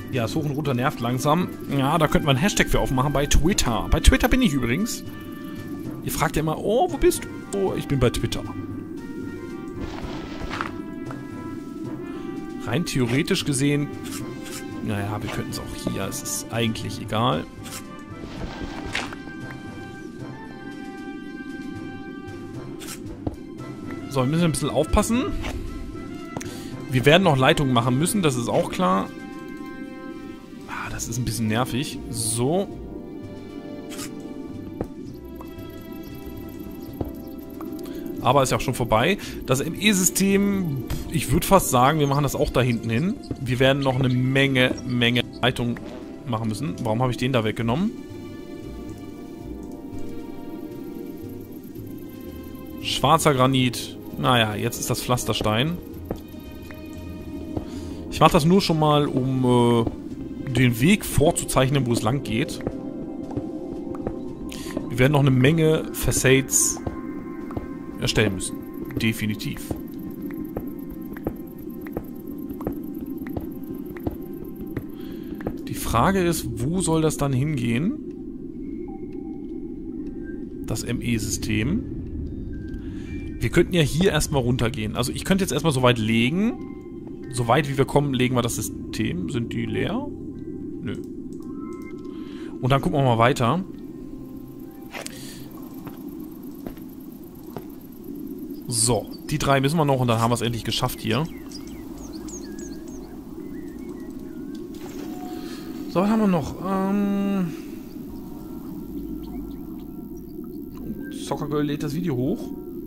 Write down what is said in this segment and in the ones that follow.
Ja, das Hoch und Runter nervt langsam. Ja, da könnten wir einen Hashtag für aufmachen bei Twitter. Bei Twitter bin ich übrigens. Ihr fragt ja immer, oh, wo bist du? Oh, ich bin bei Twitter. Rein theoretisch gesehen, naja, wir könnten es auch hier. Es ist eigentlich egal. So, wir müssen ein bisschen aufpassen. Wir werden noch Leitungen machen müssen, das ist auch klar. Ah, das ist ein bisschen nervig. So. Aber ist ja auch schon vorbei. Das ME-System, ich würde fast sagen, wir machen das auch da hinten hin. Wir werden noch eine Menge Leitungen machen müssen. Warum habe ich den da weggenommen? Schwarzer Granit. Naja, jetzt ist das Pflasterstein. Ich mache das nur schon mal, um den Weg vorzuzeichnen, wo es lang geht. Wir werden noch eine Menge Facades erstellen müssen. Definitiv. Die Frage ist, wo soll das dann hingehen? Das ME-System. Wir könnten ja hier erstmal runtergehen. Also ich könnte jetzt erstmal so weit legen. So weit wie wir kommen, legen wir das System. Sind die leer? Nö. Und dann gucken wir mal weiter. So, die 3 müssen wir noch und dann haben wir es endlich geschafft hier. So, was haben wir noch? Soccer Girl lädt das Video hoch.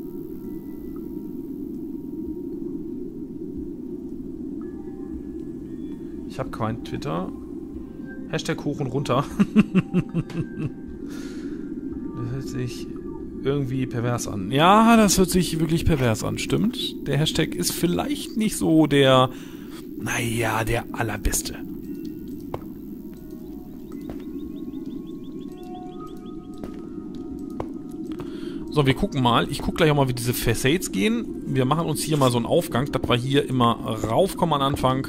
Ich habe kein Twitter. Hashtag hoch und runter. Das hört sich irgendwie pervers an. Ja, das hört sich wirklich pervers an, stimmt. Der Hashtag ist vielleicht nicht so der, naja, der allerbeste. So, wir gucken mal. Ich gucke gleich auch mal, wie diese Facades gehen. Wir machen uns hier mal so einen Aufgang, dass wir hier immer raufkommen am Anfang.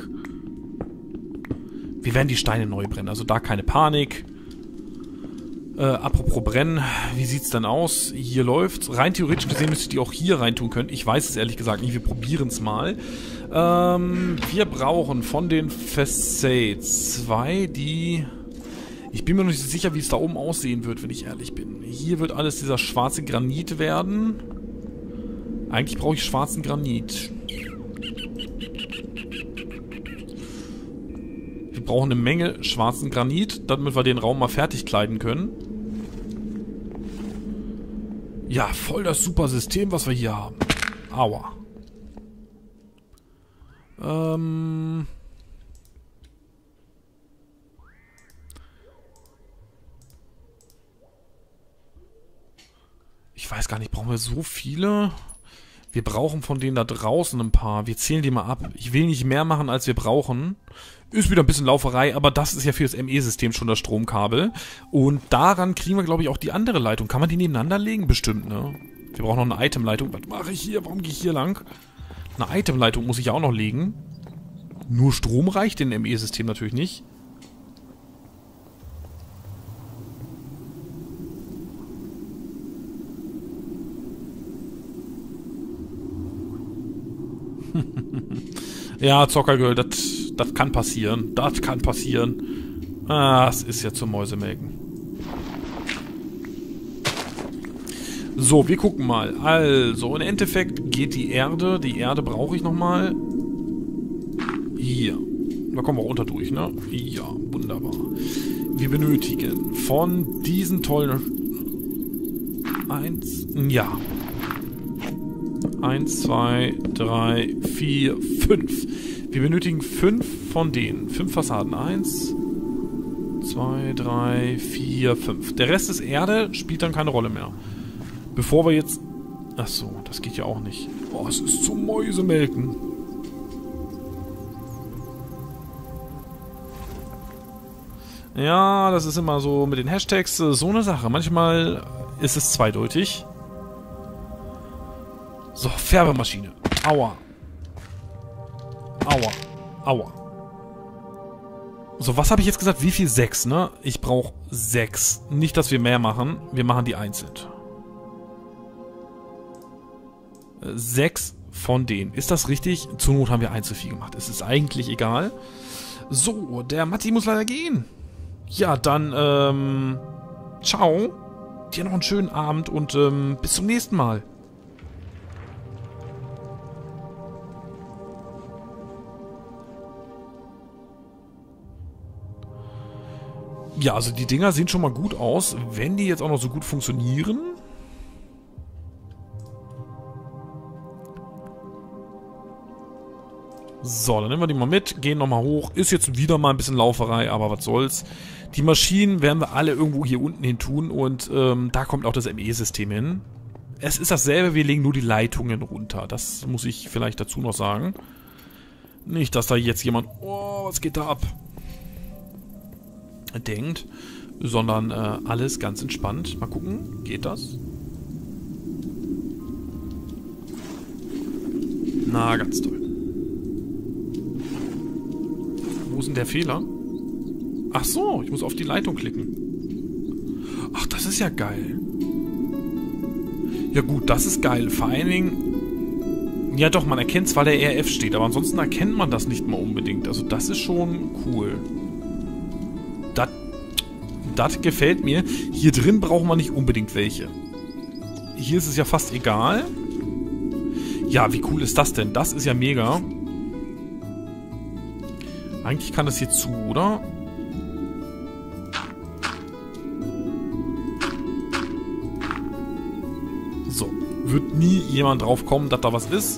Wir werden die Steine neu brennen, also da keine Panik. Apropos brennen, wie sieht's dann aus? Hier läuft's. Rein theoretisch gesehen müsste ich die auch hier reintun können. Ich weiß es ehrlich gesagt nicht, wir probieren es mal. Wir brauchen von den Facades 2, die... Ich bin mir noch nicht sicher, wie es da oben aussehen wird, wenn ich ehrlich bin. Hier wird alles dieser schwarze Granit werden. Eigentlich brauche ich schwarzen Granit. Wir brauchen eine Menge schwarzen Granit, damit wir den Raum mal fertig kleiden können. Ja, voll das super System, was wir hier haben. Aua. Ich weiß gar nicht, brauchen wir so viele? Wir brauchen von denen da draußen ein paar. Wir zählen die mal ab. Ich will nicht mehr machen, als wir brauchen. Ist wieder ein bisschen Lauferei, aber das ist ja für das ME-System schon das Stromkabel. Und daran kriegen wir, glaube ich, auch die andere Leitung. Kann man die nebeneinander legen? Bestimmt, ne? Wir brauchen noch eine Itemleitung. Was mache ich hier? Warum gehe ich hier lang? Eine Itemleitung muss ich ja auch noch legen. Nur Strom reicht in dem ME-System natürlich nicht. Ja, Zockergirl, das kann passieren. Das kann passieren. Ah, es ist ja zum Mäusemelken. So, wir gucken mal. Also, im Endeffekt geht die Erde. Die Erde brauche ich nochmal. Hier. Da kommen wir runter durch, ne? Ja, wunderbar. Wir benötigen von diesen tollen... 1, 2, 3, 4, 5. Wir benötigen 5 von denen. 5 Fassaden. 1, 2, 3, 4, 5. Der Rest ist Erde, spielt dann keine Rolle mehr. Bevor wir jetzt... Achso, das geht ja auch nicht. Oh, es ist zum Mäusemelken. Ja, das ist immer so mit den Hashtags so eine Sache. Manchmal ist es zweideutig. So, Färbemaschine. Aua. Aua. Aua. So, was habe ich jetzt gesagt? Wie viel? 6, ne? Ich brauche 6. Nicht, dass wir mehr machen. Wir machen die einzeln. 6 von denen. Ist das richtig? Zur Not haben wir 1 zu viel gemacht. Es ist eigentlich egal. So, der Matti muss leider gehen. Ja, dann, ciao. Dir noch einen schönen Abend und, bis zum nächsten Mal. Ja, also die Dinger sehen schon mal gut aus. Wenn die jetzt auch noch so gut funktionieren. So, dann nehmen wir die mal mit, gehen nochmal hoch. Ist jetzt wieder mal ein bisschen Lauferei, aber was soll's. Die Maschinen werden wir alle irgendwo hier unten hin tun und da kommt auch das ME-System hin. Es ist dasselbe, wir legen nur die Leitungen runter. Das muss ich vielleicht dazu noch sagen. Nicht, dass da jetzt jemand, oh, was geht da ab? Denkt, sondern alles ganz entspannt. Mal gucken, geht das? Na, ganz toll. Wo ist denn der Fehler? Ach so, ich muss auf die Leitung klicken. Ach, das ist ja geil. Ja gut, das ist geil. Vor allen Dingen, ja doch, man erkennt zwar, der RF steht, aber ansonsten erkennt man das nicht mal unbedingt. Also das ist schon cool. Das gefällt mir. Hier drin brauchen wir nicht unbedingt welche. Hier ist es ja fast egal. Ja, wie cool ist das denn? Das ist ja mega. Eigentlich kann das hier zu, oder? So. Wird nie jemand drauf kommen, dass da was ist.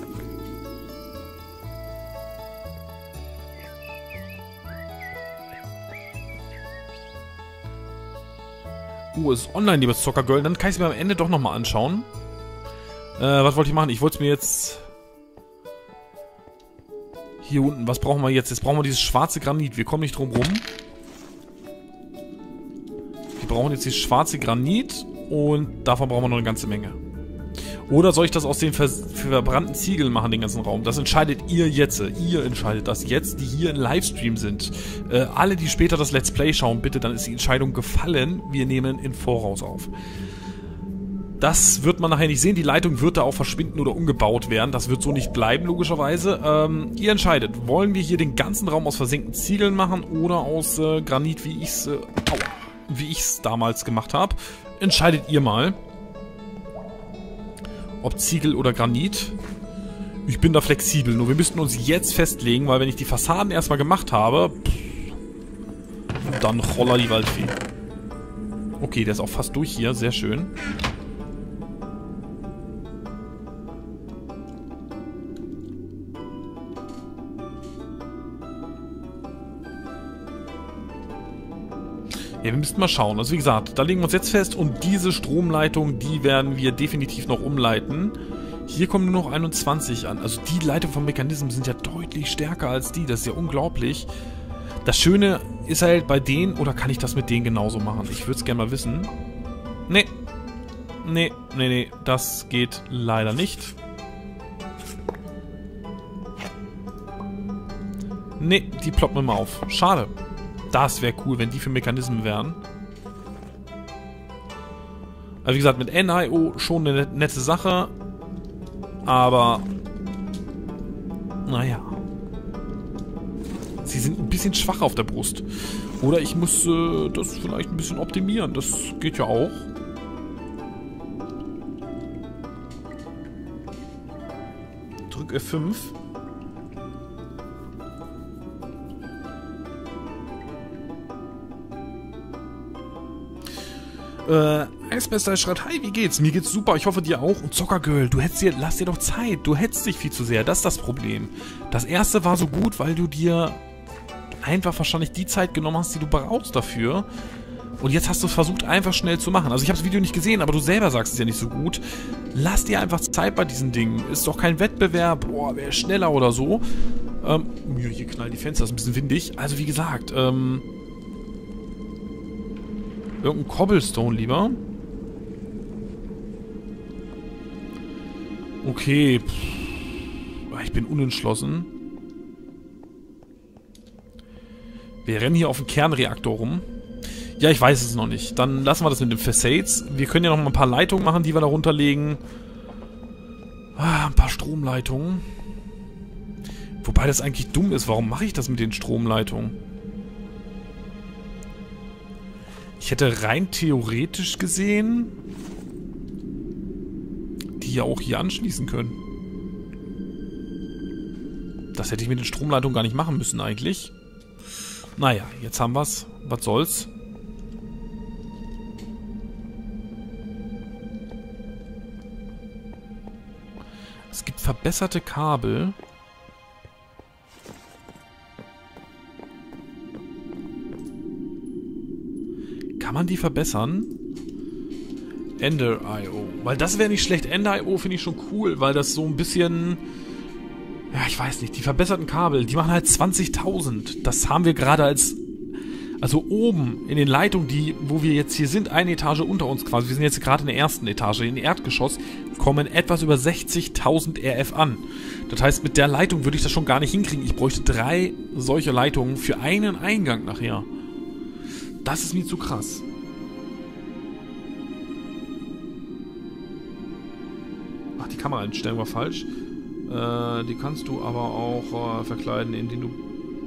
Oh, ist online, liebes Zockergirl. Dann kann ich es mir am Ende doch nochmal anschauen. Was wollte ich machen? Ich wollte es mir jetzt... Hier unten, was brauchen wir jetzt? Jetzt brauchen wir dieses schwarze Granit. Wir kommen nicht drum rum. Wir brauchen jetzt dieses schwarze Granit. Und davon brauchen wir noch eine ganze Menge. Oder soll ich das aus den verbrannten Ziegeln machen, den ganzen Raum? Das entscheidet ihr jetzt. Ihr entscheidet das jetzt, die hier im Livestream sind. Alle, die später das Let's Play schauen, bitte, dann ist die Entscheidung gefallen. Wir nehmen in Voraus auf. Das wird man nachher nicht sehen. Die Leitung wird da auch verschwinden oder umgebaut werden. Das wird so nicht bleiben, logischerweise. Ihr entscheidet. Wollen wir hier den ganzen Raum aus versenkten Ziegeln machen oder aus Granit, wie ich es damals gemacht habe? Entscheidet ihr mal. Ob Ziegel oder Granit. Ich bin da flexibel. Nur wir müssten uns jetzt festlegen, weil wenn ich die Fassaden erstmal gemacht habe, dann holla die Waldfee. Okay, der ist auch fast durch hier. Sehr schön. Ja, wir müssten mal schauen. Also wie gesagt, da legen wir uns jetzt fest und diese Stromleitung, die werden wir definitiv noch umleiten. Hier kommen nur noch 21 an. Also die Leitung vom Mechanismus sind ja deutlich stärker als die. Das ist ja unglaublich. Das Schöne ist halt bei denen, oder kann ich das mit denen genauso machen? Ich würde es gerne mal wissen. Nee. Nee. Das geht leider nicht. Nee, die ploppen immer auf. Schade. Das wäre cool, wenn die für Mechanismen wären. Also wie gesagt, mit NIO schon eine nette Sache. Aber... Naja. Sie sind ein bisschen schwach auf der Brust. Oder ich muss das vielleicht ein bisschen optimieren. Das geht ja auch. Drück F5. Eisbester schreibt, hi, wie geht's? Mir geht's super, ich hoffe dir auch. Und Zockergirl, lass dir doch Zeit. Du hetzt dich viel zu sehr, das ist das Problem. Das erste war so gut, weil du dir einfach wahrscheinlich die Zeit genommen hast, die du brauchst dafür. Und jetzt hast du es versucht, einfach schnell zu machen. Also ich habe das Video nicht gesehen, aber du selber sagst es ja nicht so gut. Lass dir einfach Zeit bei diesen Dingen. Ist doch kein Wettbewerb, boah, wer ist schneller oder so. Hier knallen die Fenster, ist ein bisschen windig. Also wie gesagt, irgendein Cobblestone lieber. Okay. Ich bin unentschlossen. Wir rennen hier auf dem Kernreaktor rum. Ja, ich weiß es noch nicht. Dann lassen wir das mit den Facades. Wir können ja noch mal ein paar Leitungen machen, die wir da runterlegen. Ein paar Stromleitungen. Wobei das eigentlich dumm ist. Warum mache ich das mit den Stromleitungen? Ich hätte rein theoretisch gesehen die ja auch hier anschließen können. Das hätte ich mit den Stromleitungen gar nicht machen müssen eigentlich. Naja, jetzt haben wir's. Was soll's? Es gibt verbesserte Kabel. Kann man die verbessern? Ender.io. Weil das wäre nicht schlecht. Ender.io finde ich schon cool, weil das so ein bisschen... Ja, ich weiß nicht. Die verbesserten Kabel, die machen halt 20.000. Das haben wir gerade als... Also oben in den Leitungen, wo wir jetzt hier sind, eine Etage unter uns quasi. Wir sind jetzt gerade in der ersten Etage. In Erdgeschoss kommen etwas über 60.000 RF an. Das heißt, mit der Leitung würde ich das schon gar nicht hinkriegen. Ich bräuchte 3 solche Leitungen für einen Eingang nachher. Das ist mir zu krass. Ach, die Kameraeinstellung war falsch. Die kannst du aber auch verkleiden, indem du...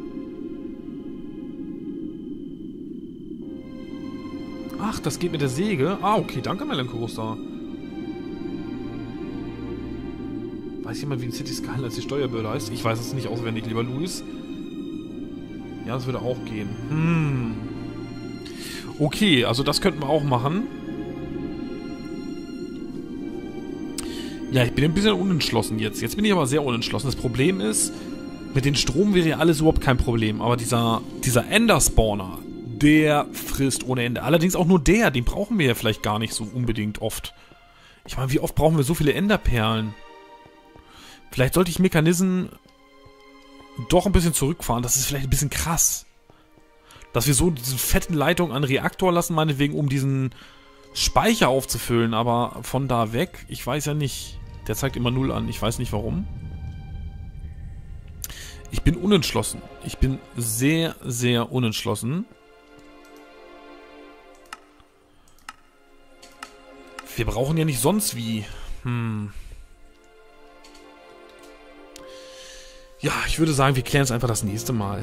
Ach, das geht mit der Säge. Ah, okay, danke, Melancosta. Weiß jemand, wie ein City Skyline als die Steuerbehörde heißt? Ich weiß es nicht auswendig, lieber Luis. Ja, das würde auch gehen. Okay, also das könnten wir auch machen. Ja, ich bin ein bisschen unentschlossen jetzt. Jetzt bin ich aber sehr unentschlossen. Das Problem ist, mit den Strom wäre ja alles überhaupt kein Problem. Aber dieser Ender-Spawner, der frisst ohne Ende. Allerdings auch nur der. Den brauchen wir ja vielleicht gar nicht so unbedingt oft. Ich meine, wie oft brauchen wir so viele Enderperlen? Vielleicht sollte ich Mechanismen doch ein bisschen zurückfahren. Das ist vielleicht ein bisschen krass. Dass wir so diese fetten Leitungen an Reaktor lassen, meinetwegen, um diesen Speicher aufzufüllen. Aber von da weg, ich weiß ja nicht. Der zeigt immer 0 an. Ich weiß nicht warum. Ich bin unentschlossen. Ich bin sehr, sehr unentschlossen. Wir brauchen ja nicht sonst wie. Ja, ich würde sagen, wir klären es einfach das nächste Mal.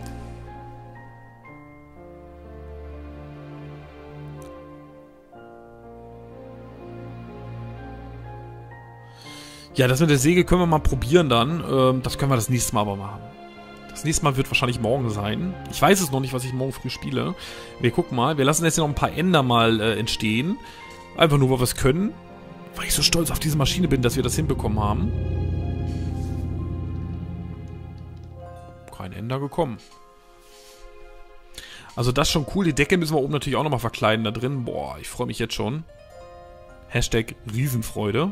Ja, das mit der Säge können wir mal probieren dann. Das können wir das nächste Mal aber machen. Das nächste Mal wird wahrscheinlich morgen sein. Ich weiß es noch nicht, was ich morgen früh spiele. Wir gucken mal. Wir lassen jetzt hier noch ein paar Ender mal entstehen. Einfach nur, weil wir es können. Weil ich so stolz auf diese Maschine bin, dass wir das hinbekommen haben. Kein Ender gekommen. Also das ist schon cool. Die Decke müssen wir oben natürlich auch nochmal verkleiden da drin. Boah, ich freue mich jetzt schon. Hashtag Riesenfreude.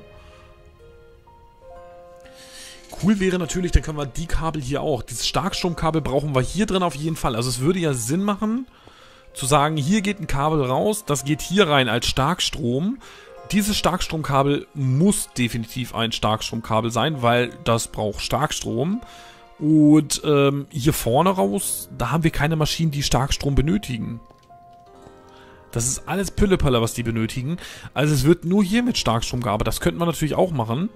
Cool wäre natürlich, dann können wir die Kabel hier auch. Dieses Starkstromkabel brauchen wir hier drin auf jeden Fall. Also es würde ja Sinn machen, zu sagen, hier geht ein Kabel raus, das geht hier rein als Starkstrom. Dieses Starkstromkabel muss definitiv ein Starkstromkabel sein, weil das braucht Starkstrom. Und hier vorne raus, da haben wir keine Maschinen, die Starkstrom benötigen. Das ist alles Pillepalle, was die benötigen. Also es wird nur hier mit Starkstrom gearbeitet. Das könnten wir natürlich auch machen.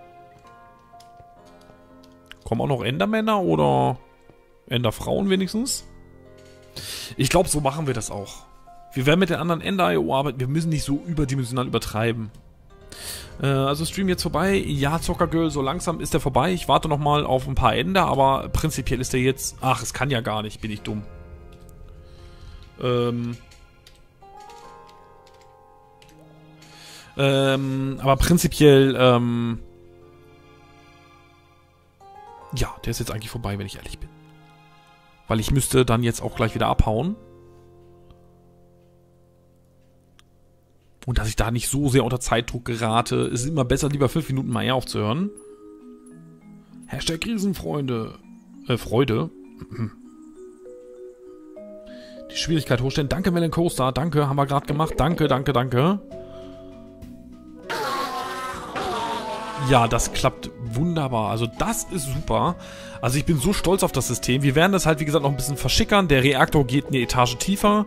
Kommen auch noch Endermänner oder Enderfrauen wenigstens? Ich glaube, so machen wir das auch. Wir werden mit den anderen Ender.io arbeiten. Wir müssen nicht so überdimensional übertreiben. Also Stream jetzt vorbei. Ja, Zockergirl, so langsam ist der vorbei. Ich warte nochmal auf ein paar Ender, aber prinzipiell ist der jetzt... Ach, es kann ja gar nicht. Bin ich dumm. Aber prinzipiell... Ja, der ist jetzt eigentlich vorbei, wenn ich ehrlich bin. Weil ich müsste dann jetzt auch gleich wieder abhauen. Und dass ich da nicht so sehr unter Zeitdruck gerate, ist es immer besser, lieber 5 Minuten mal eher aufzuhören. Hashtag Riesenfreunde. Freude. Die Schwierigkeit hochstellen. Danke, Melancosta. Danke, haben wir gerade gemacht. Danke, danke, danke. Ja, das klappt wunderbar. Also das ist super. Also ich bin so stolz auf das System. Wir werden das halt, wie gesagt, noch ein bisschen verschickern. Der Reaktor geht eine Etage tiefer.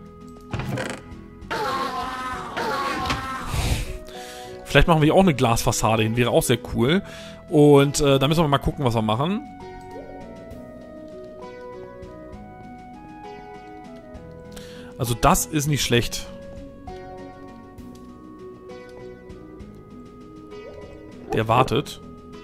Vielleicht machen wir auch eine Glasfassade hin. Wäre auch sehr cool. Und da müssen wir mal gucken, was wir machen. Also das ist nicht schlecht. Der wartet.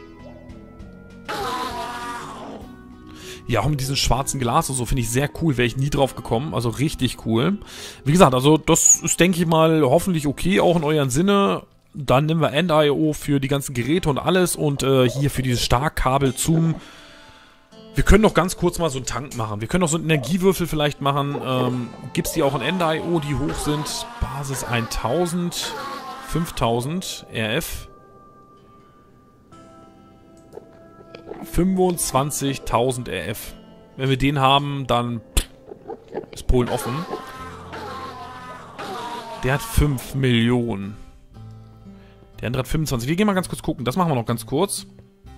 Ja, auch mit diesem schwarzen Glas und so finde ich sehr cool. Wäre ich nie drauf gekommen. Also richtig cool. Wie gesagt, also das ist, denke ich mal, hoffentlich okay, auch in euren Sinne. Dann nehmen wir End.io für die ganzen Geräte und alles. Und hier für dieses Starkkabel zum... Wir können noch ganz kurz mal so einen Tank machen. Wir können noch so einen Energiewürfel vielleicht machen. Gibt es die auch in End.io, die hoch sind? Basis 1000, 5000, RF. 25.000 RF. Wenn wir den haben, dann ist Polen offen. Der hat 5 Millionen. Der andere hat 25. Wir gehen mal ganz kurz gucken. Das machen wir noch ganz kurz.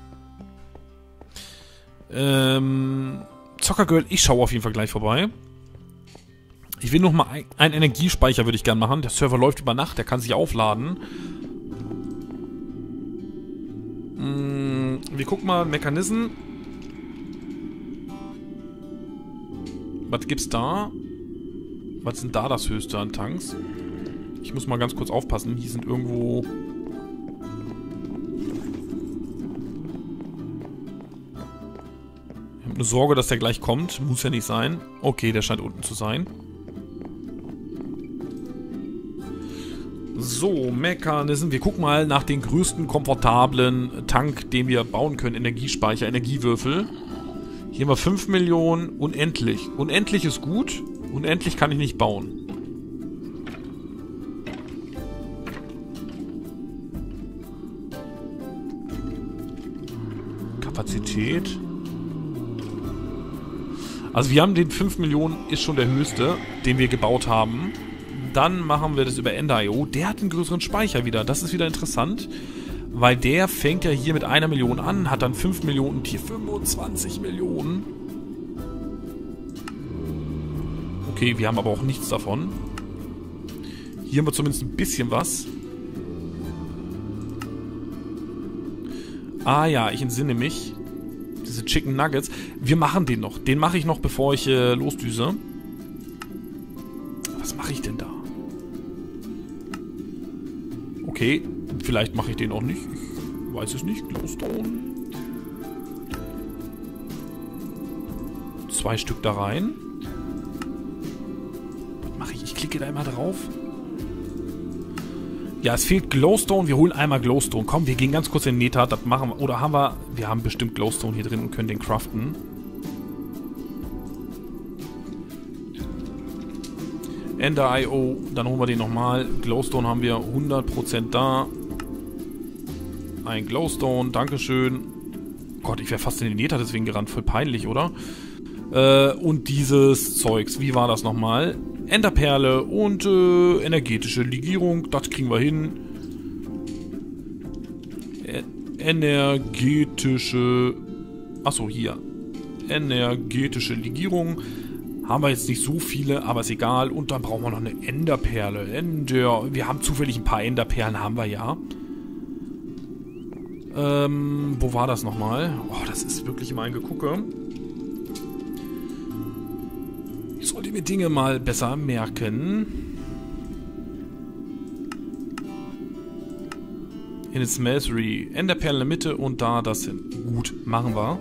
Zockergirl, ich schaue auf jeden Fall gleich vorbei. Ich will noch mal einen Energiespeicher würde ich gerne machen. Der Server läuft über Nacht, der kann sich aufladen. Wir gucken mal, Mechanismen. Was gibt's da? Was sind da das höchste an Tanks? Ich muss mal ganz kurz aufpassen. Hier sind irgendwo... Ich habe eine Sorge, dass der gleich kommt. Muss ja nicht sein. Okay, der scheint unten zu sein. So, Mechanismen. Wir gucken mal nach den größten komfortablen Tank, den wir bauen können. Energiespeicher, Energiewürfel. Hier haben wir 5 Millionen. Unendlich. Unendlich ist gut. Unendlich kann ich nicht bauen. Kapazität. Also wir haben den 5 Millionen, ist schon der höchste, den wir gebaut haben. Dann machen wir das über End.io. Der hat einen größeren Speicher wieder. Das ist wieder interessant, weil der fängt ja hier mit 1 Million an, hat dann 5 Millionen und hier 25 Millionen. Okay, wir haben aber auch nichts davon. Hier haben wir zumindest ein bisschen was. Ah ja, ich entsinne mich. Diese Chicken Nuggets. Wir machen den noch. Den mache ich noch, bevor ich losdüse. Was mache ich denn da? Okay, vielleicht mache ich den auch nicht. Ich weiß es nicht. Glowstone. 2 Stück da rein. Was mache ich? Ich klicke da immer drauf. Ja, es fehlt Glowstone. Wir holen einmal Glowstone. Komm, wir gehen ganz kurz in den Nether. Das machen wir. Oder haben wir... Wir haben bestimmt Glowstone hier drin und können den craften. End.io. Dann holen wir den nochmal. Glowstone haben wir 100% da. Ein Glowstone. Dankeschön. Gott, ich wäre fast in den Nether deswegen gerannt. Voll peinlich, oder? Und dieses Zeugs. Wie war das nochmal? Enderperle und energetische Legierung. Das kriegen wir hin. Energetische... Achso, hier. Energetische Legierung. Haben wir jetzt nicht so viele, aber ist egal. Und dann brauchen wir noch eine Enderperle. Wir haben zufällig ein paar Enderperlen, haben wir ja. Wo war das nochmal? Oh, das ist wirklich immer ein Gegucke. Ich sollte mir Dinge mal besser merken. In its Smeltery. Enderperle in der Mitte und da das hin. Gut, machen wir.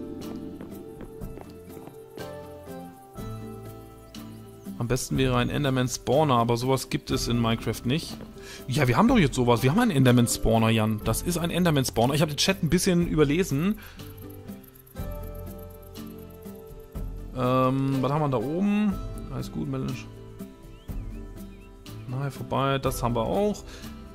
Am besten wäre ein Enderman-Spawner, aber sowas gibt es in Minecraft nicht. Ja, wir haben doch jetzt sowas. Wir haben einen Enderman-Spawner, Jan. Das ist ein Enderman-Spawner. Ich habe den Chat ein bisschen überlesen. Was haben wir da oben? Alles gut, Mensch. Nahe vorbei. Das haben wir auch.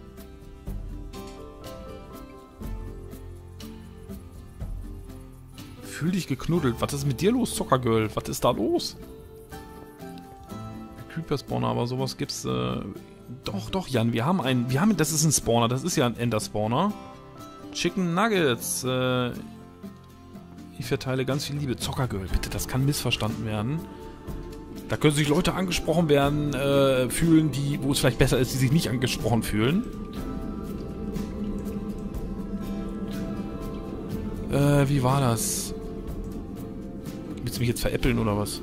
Fühl dich geknuddelt. Was ist mit dir los, Zockergirl? Was ist da los? Creeper-Spawner, aber sowas gibt's, Doch, Jan, wir haben einen, das ist ein Spawner, das ist ja ein Ender-Spawner. Chicken Nuggets. Ich verteile ganz viel Liebe. Zockergirl, bitte, das kann missverstanden werden. Da können sich Leute angesprochen werden, fühlen, wo es vielleicht besser ist, die sich nicht angesprochen fühlen. Wie war das? Willst du mich jetzt veräppeln oder was?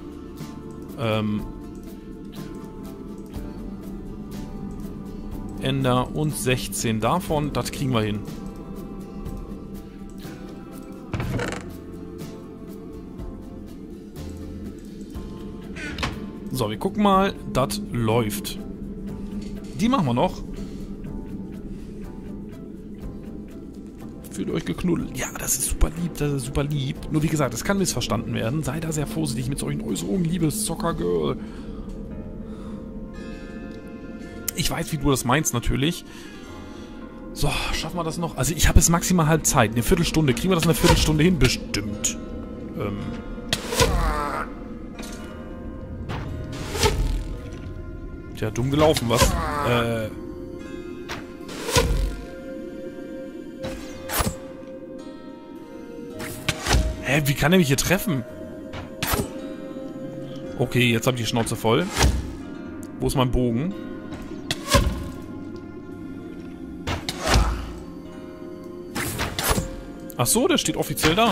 Ender und 16 davon, das kriegen wir hin. So, wir gucken mal, das läuft. Die machen wir noch. Fühlt euch geknuddelt. Ja, das ist super lieb, das ist super lieb. Nur wie gesagt, es kann missverstanden werden. Sei da sehr vorsichtig mit solchen Äußerungen, liebes Zockergirl. Ich weiß, wie du das meinst, natürlich. So, schaffen wir das noch? Also ich habe es maximal halb Zeit. Eine Viertelstunde. Kriegen wir das in einer Viertelstunde hin? Bestimmt. Tja, dumm gelaufen, was? Hä, wie kann er mich hier treffen? Okay, jetzt habe ich die Schnauze voll. Wo ist mein Bogen? Ach so, der steht offiziell da.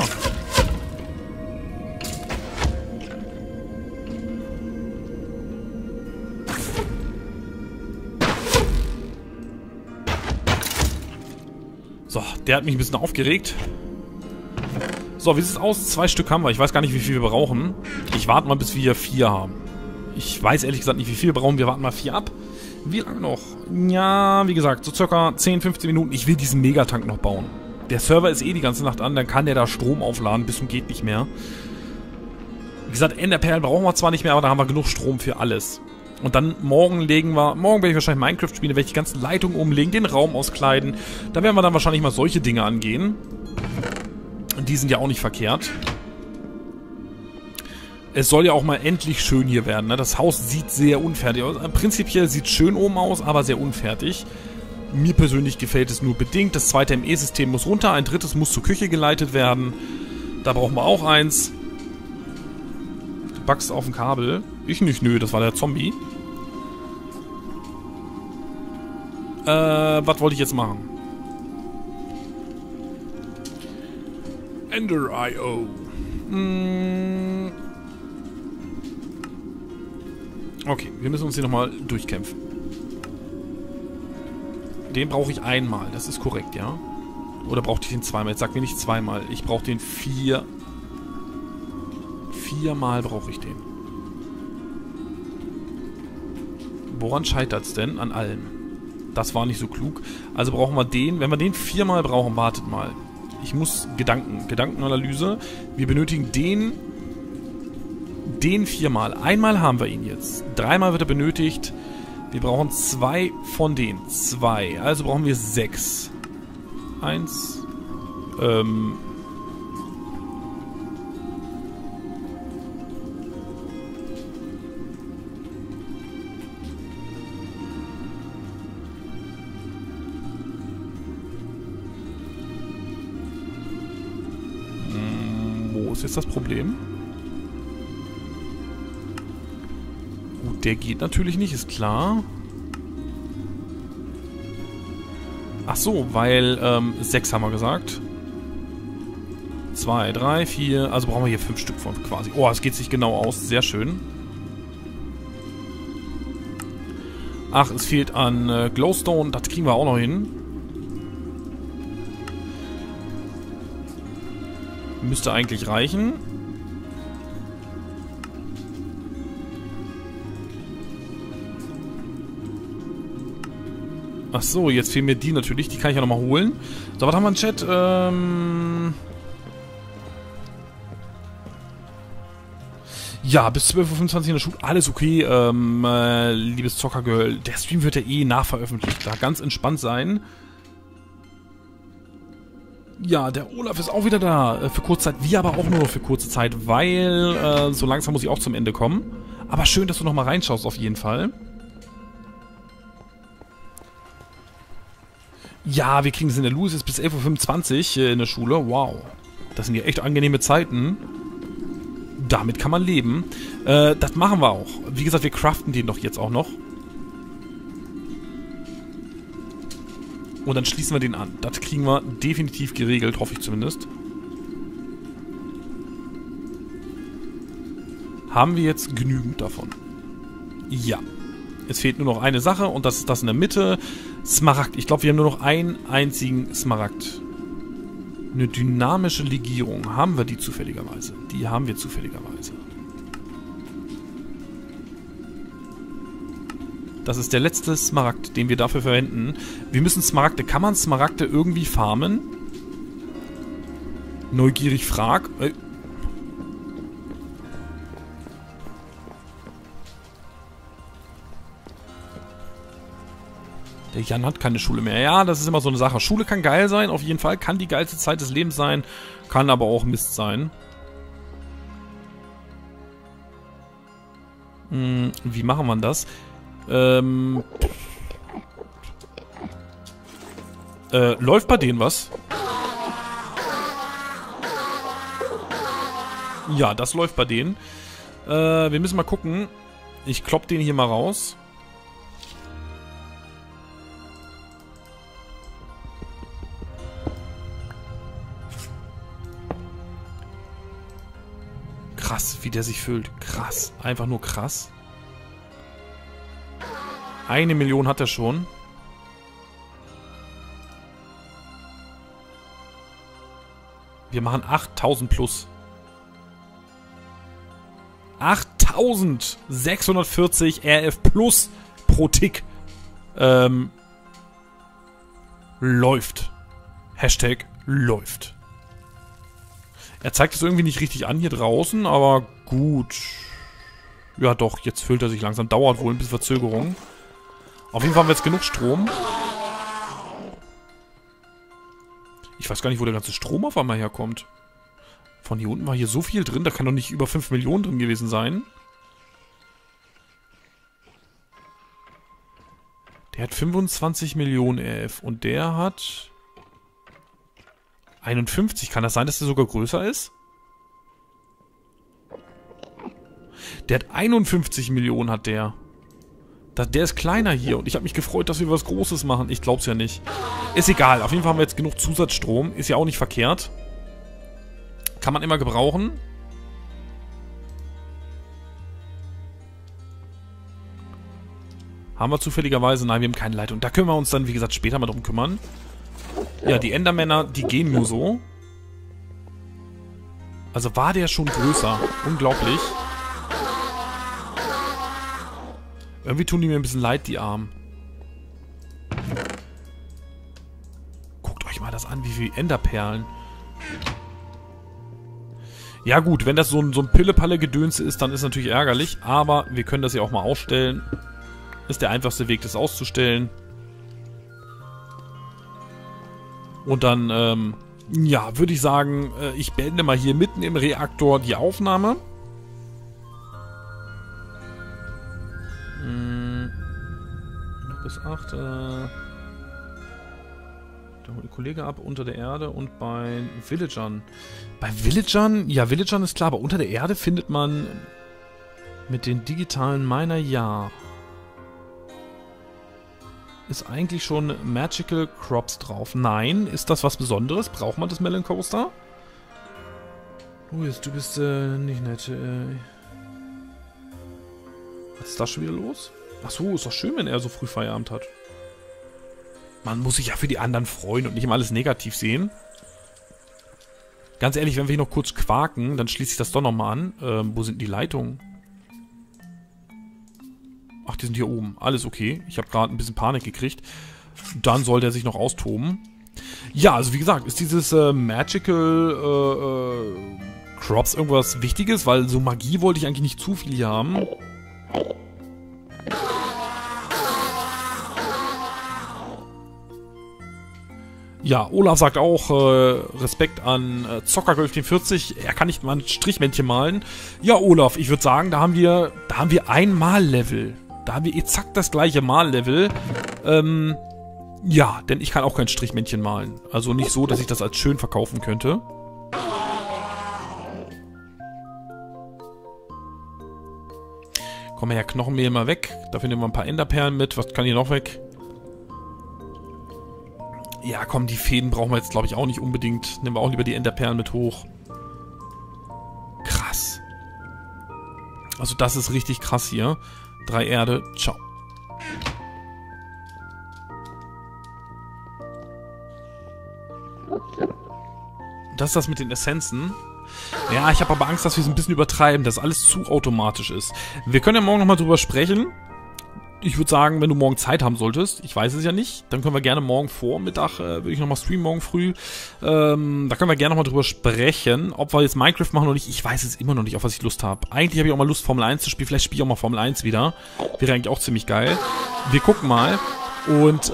So, der hat mich ein bisschen aufgeregt. So, wie sieht es aus? 2 Stück haben wir. Ich weiß gar nicht, wie viel wir brauchen. Ich warte mal, bis wir 4 haben. Ich weiß ehrlich gesagt nicht, wie viel wir brauchen. Wir warten mal 4 ab. Wie lange noch? Ja, wie gesagt, so circa 10, 15 Minuten. Ich will diesen Megatank noch bauen. Der Server ist eh die ganze Nacht an. Dann kann der da Strom aufladen. Bis zum geht nicht mehr. Wie gesagt, Enderperlen brauchen wir zwar nicht mehr, aber da haben wir genug Strom für alles. Und dann morgen werde ich wahrscheinlich Minecraft spielen, werde ich die ganzen Leitungen umlegen, den Raum auskleiden. Da werden wir dann wahrscheinlich mal solche Dinge angehen. Und die sind ja auch nicht verkehrt. Es soll ja auch mal endlich schön hier werden, ne? Das Haus sieht sehr unfertig aus. Prinzipiell sieht es schön oben aus, aber sehr unfertig. Mir persönlich gefällt es nur bedingt. Das zweite ME-System muss runter, ein drittes muss zur Küche geleitet werden. Da brauchen wir auch eins. Du backst auf dem Kabel. Ich nicht, nö, das war der Zombie. Was wollte ich jetzt machen? Ender.io. Okay, wir müssen uns hier nochmal durchkämpfen. Den brauche ich einmal, das ist korrekt, ja? Oder brauchte ich den zweimal? Jetzt sag mir nicht zweimal. Ich brauche den 4. 4-mal brauche ich den. Woran scheitert es denn? An allem. Das war nicht so klug. Also brauchen wir den. Wenn wir den 4-mal brauchen, wartet mal. Ich muss Gedankenanalyse. Wir benötigen den 4-mal. Einmal haben wir ihn jetzt. 3-mal wird er benötigt. Wir brauchen 2 von denen. 2. Also brauchen wir 6. 1. Wo ist jetzt das Problem? Gut, der geht natürlich nicht, ist klar. Ach so, weil 6 haben wir gesagt. 2, 3, 4. Also brauchen wir hier 5 Stück von quasi. Oh, es geht sich genau aus. Sehr schön. Ach, es fehlt an Glowstone. Das kriegen wir auch noch hin. Müsste eigentlich reichen. Ach so, jetzt fehlen mir die natürlich. Die kann ich ja nochmal holen. So, was haben wir im Chat? Ja, bis 12:25 Uhr in der Schule. Alles okay, liebes Zockergirl. Der Stream wird ja eh nachveröffentlicht. Da ganz entspannt sein. Ja, der Olaf ist auch wieder da. Für kurze Zeit. Wir aber auch nur noch für kurze Zeit, weil so langsam muss ich auch zum Ende kommen. Aber schön, dass du nochmal reinschaust auf jeden Fall. Ja, wir kriegen es in der Louis bis 11:25 Uhr in der Schule. Wow. Das sind ja echt angenehme Zeiten. Damit kann man leben. Das machen wir auch. Wie gesagt, wir craften den doch jetzt auch noch. Und dann schließen wir den an. Das kriegen wir definitiv geregelt, hoffe ich zumindest. Haben wir jetzt genügend davon? Ja. Es fehlt nur noch eine Sache und das ist das in der Mitte. Smaragd. Ich glaube, wir haben nur noch einen einzigen Smaragd. Eine dynamische Legierung. Haben wir die zufälligerweise? Die haben wir zufälligerweise. Das ist der letzte Smaragd, den wir dafür verwenden. Wir müssen Smaragde. Kann man Smaragde irgendwie farmen? Neugierig frag. Der Jan hat keine Schule mehr. Ja, das ist immer so eine Sache. Schule kann geil sein, auf jeden Fall. Kann die geilste Zeit des Lebens sein. Kann aber auch Mist sein. Wie machen wir das? Läuft bei denen was? Ja, das läuft bei denen. Wir müssen mal gucken. Ich klopp den hier mal raus. Krass, wie der sich füllt. Krass. Einfach nur krass. 1 Million hat er schon. Wir machen 8000 plus. 8640 RF plus pro Tick. Läuft. Hashtag läuft. Er zeigt es irgendwie nicht richtig an hier draußen, aber gut. Ja doch, jetzt füllt er sich langsam. Dauert wohl ein bisschen Verzögerung. Auf jeden Fall haben wir jetzt genug Strom. Ich weiß gar nicht, wo der ganze Strom auf einmal herkommt. Von hier unten war hier so viel drin. Da kann doch nicht über 5 Millionen drin gewesen sein. Der hat 25 Millionen RF. Und der hat 51. Kann das sein, dass der sogar größer ist? Der hat 51 Millionen, hat der. Der ist kleiner hier. Und ich habe mich gefreut, dass wir was Großes machen. Ich glaub's ja nicht. Ist egal. Auf jeden Fall haben wir jetzt genug Zusatzstrom. Ist ja auch nicht verkehrt. Kann man immer gebrauchen. Haben wir zufälligerweise? Nein, wir haben keine Leitung. Da können wir uns dann, wie gesagt, später mal drum kümmern. Ja, die Endermänner, die gehen nur so. Also war der schon größer. Unglaublich. Irgendwie tun die mir ein bisschen leid, die Armen. Guckt euch mal das an, wie viele Enderperlen. Ja gut, wenn das so ein Pille-Palle-Gedöns ist, dann ist es natürlich ärgerlich. Aber wir können das ja auch mal ausstellen. Ist der einfachste Weg, das auszustellen. Und dann, ja, würde ich sagen, ich beende mal hier mitten im Reaktor die Aufnahme. Bis 8. Da holt ein Kollege ab unter der Erde und bei Villagern. Bei Villagern? Ja, Villagern ist klar, aber unter der Erde findet man mit den digitalen Miner, ja. Ist eigentlich schon Magical Crops drauf? Nein. Ist das was Besonderes? Braucht man das Melon Coaster? Louis, du bist nicht nett. Was ist das schon wieder los? Achso, ist doch schön, wenn er so früh Feierabend hat. Man muss sich ja für die anderen freuen und nicht immer alles negativ sehen. Ganz ehrlich, wenn wir hier noch kurz quaken, dann schließe ich das doch nochmal an. Wo sind die Leitungen? Ach, die sind hier oben. Alles okay. Ich habe gerade ein bisschen Panik gekriegt. Dann soll der sich noch austoben. Ja, also wie gesagt, ist dieses Magical Crops irgendwas Wichtiges? Weil so Magie wollte ich eigentlich nicht zu viel hier haben. Ja, Olaf sagt auch, Respekt an Zockergolf 40. Er kann nicht mal ein Strichmännchen malen. Ja, Olaf, ich würde sagen, da haben wir ein Mal-Level. Da haben wir exakt das gleiche Mal-Level. Ja, denn ich kann auch kein Strichmännchen malen. Also nicht so, dass ich das als schön verkaufen könnte. Komm her, Knochenmehl mal weg. Dafür nehmen wir ein paar Enderperlen mit. Was kann hier noch weg? Ja, komm, die Fäden brauchen wir jetzt, glaube ich, auch nicht unbedingt. Nehmen wir auch lieber die Enderperlen mit hoch. Krass. Also das ist richtig krass hier. 3 Erde, ciao. Das ist das mit den Essenzen. Ja, ich habe aber Angst, dass wir es ein bisschen übertreiben, dass alles zu automatisch ist. Wir können ja morgen nochmal drüber sprechen. Ich würde sagen, wenn du morgen Zeit haben solltest, ich weiß es ja nicht, dann können wir gerne morgen Vormittag, würde ich nochmal streamen, morgen früh. Da können wir gerne nochmal drüber sprechen, ob wir jetzt Minecraft machen oder nicht. Ich weiß es immer noch nicht, auf was ich Lust habe. Eigentlich habe ich auch mal Lust, Formel 1 zu spielen. Vielleicht spiele ich auch mal Formel 1 wieder. Wäre eigentlich auch ziemlich geil. Wir gucken mal. Und,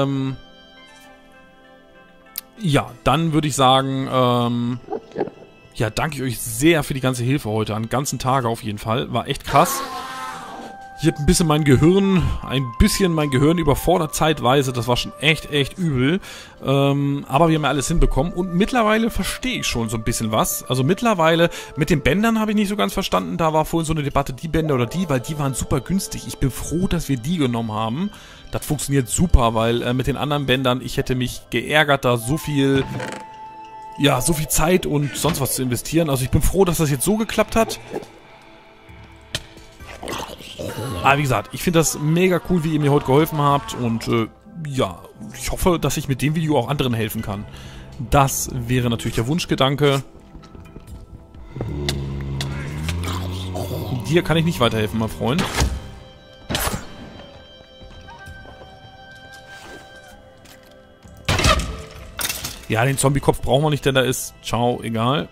ja, dann würde ich sagen, ja, danke ich euch sehr für die ganze Hilfe heute, an ganzen Tage auf jeden Fall. War echt krass. Ich habe ein bisschen mein Gehirn überfordert zeitweise. Das war schon echt übel. Aber wir haben ja alles hinbekommen. Und mittlerweile verstehe ich schon so ein bisschen was. Also mittlerweile, mit den Bändern habe ich nicht so ganz verstanden. Da war vorhin so eine Debatte, die Bänder oder die, weil die waren super günstig. Ich bin froh, dass wir die genommen haben. Das funktioniert super, weil mit den anderen Bändern, ich hätte mich geärgert, da so viel Zeit und sonst was zu investieren. Also ich bin froh, dass das jetzt so geklappt hat. Aber wie gesagt, ich finde das mega cool, wie ihr mir heute geholfen habt. Und ja, ich hoffe, dass ich mit dem Video auch anderen helfen kann. Das wäre natürlich der Wunschgedanke. Dir kann ich nicht weiterhelfen, mein Freund. Ja, den Zombie-Kopf brauchen wir nicht, der da ist. Ciao, egal.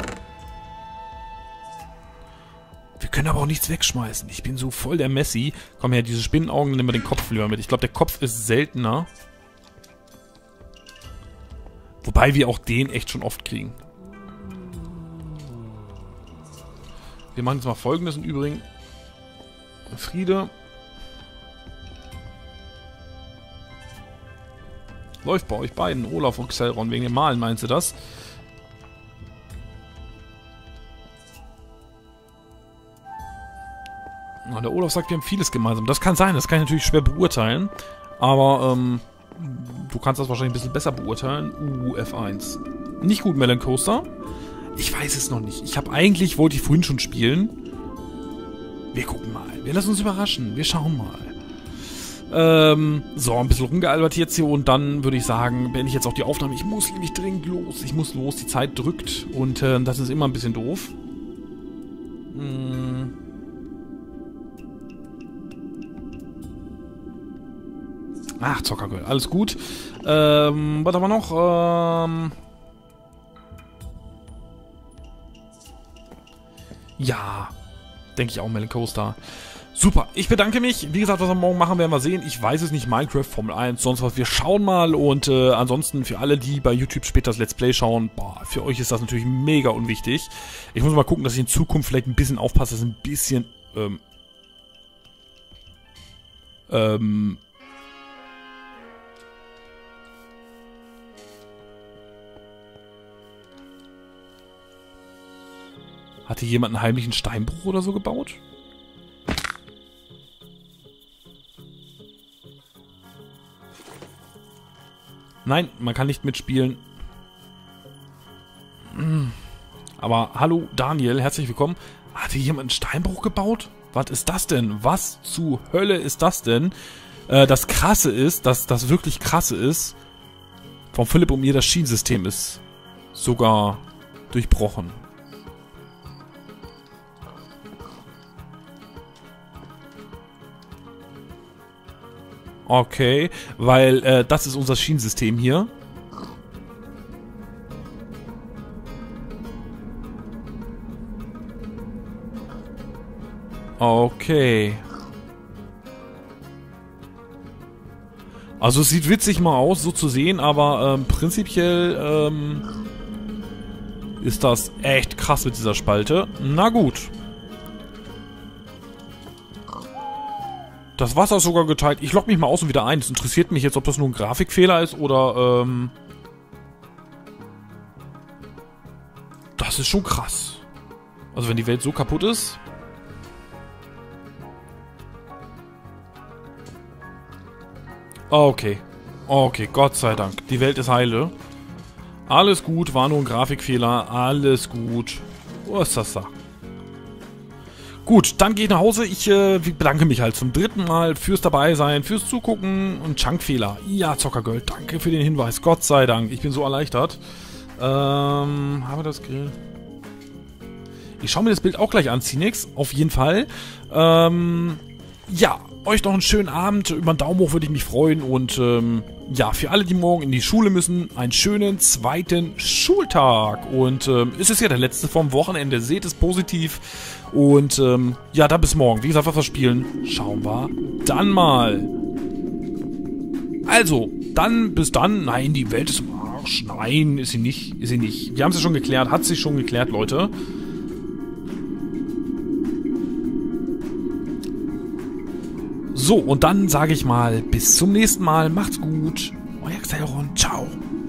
Wir können aber auch nichts wegschmeißen. Ich bin so voll der Messi. Komm her, diese Spinnenaugen, nehmen wir den Kopf lieber mit. Ich glaube, der Kopf ist seltener. Wobei wir auch den echt schon oft kriegen. Wir machen jetzt mal Folgendes im Übrigen. Friede. Läuft bei euch beiden, Olaf und Xelron, wegen dem Malen, meinst du das? Na, der Olaf sagt, wir haben vieles gemeinsam. Das kann sein, das kann ich natürlich schwer beurteilen. Aber, du kannst das wahrscheinlich ein bisschen besser beurteilen. F1. Nicht gut, Melon Coaster. Ich weiß es noch nicht. Wollte ich vorhin schon spielen. Wir gucken mal. Wir lassen uns überraschen. Wir schauen mal. So, ein bisschen rumgealbert jetzt hier und dann würde ich sagen, beende ich jetzt auch die Aufnahme. Ich muss nämlich dringend los. Ich muss los, die Zeit drückt und das ist immer ein bisschen doof. Ach, Zockergirl, alles gut. Was haben wir noch? Ja, denke ich auch, Melon Coaster. Super, ich bedanke mich. Wie gesagt, was wir morgen machen, werden wir sehen. Ich weiß es nicht, Minecraft, Formel 1, sonst was. Wir schauen mal und ansonsten für alle, die bei YouTube später das Let's Play schauen, boah, für euch ist das natürlich mega unwichtig. Ich muss mal gucken, dass ich in Zukunft vielleicht ein bisschen aufpasse, dass ein bisschen, Hat hier jemand einen heimlichen Steinbruch oder so gebaut? Nein, man kann nicht mitspielen. Aber hallo Daniel, herzlich willkommen. Hat hier jemand einen Steinbruch gebaut? Was ist das denn? Was zur Hölle ist das denn? Das Krasse ist, das wirklich Krasse ist, von Philipp und mir, das Schienensystem ist sogar durchbrochen. Okay, weil das ist unser Schienensystem hier. Okay. Also es sieht witzig mal aus, so zu sehen, aber prinzipiell ist das echt krass mit dieser Spalte. Na gut. Das Wasser ist sogar geteilt. Ich logge mich mal aus und wieder ein. Das interessiert mich jetzt, ob das nur ein Grafikfehler ist oder, das ist schon krass. Also wenn die Welt so kaputt ist. Okay. Okay, Gott sei Dank. Die Welt ist heile. Alles gut, war nur ein Grafikfehler. Alles gut. Oh, ist das da? Gut, dann gehe ich nach Hause. Ich bedanke mich halt zum 3. Mal fürs Dabeisein, fürs Zugucken und Chunkfehler. Ja, Zockergirl, danke für den Hinweis. Gott sei Dank, ich bin so erleichtert. Haben wir das Grill? Ich schaue mir das Bild auch gleich an, Cinix. Auf jeden Fall. Ja, euch noch einen schönen Abend. Über einen Daumen hoch würde ich mich freuen. Und ja, für alle, die morgen in die Schule müssen, einen schönen 2. Schultag. Und es ist ja der letzte vom Wochenende. Seht es positiv. Und ja, dann bis morgen. Wie gesagt, was wir spielen, schauen wir dann mal. Also, dann, bis dann. Nein, die Welt ist im Arsch. Nein, ist sie nicht. Ist sie nicht. Wir haben es ja schon geklärt. Hat sich schon geklärt, Leute. So, und dann sage ich mal, bis zum nächsten Mal. Macht's gut. Euer Xeron. Ciao.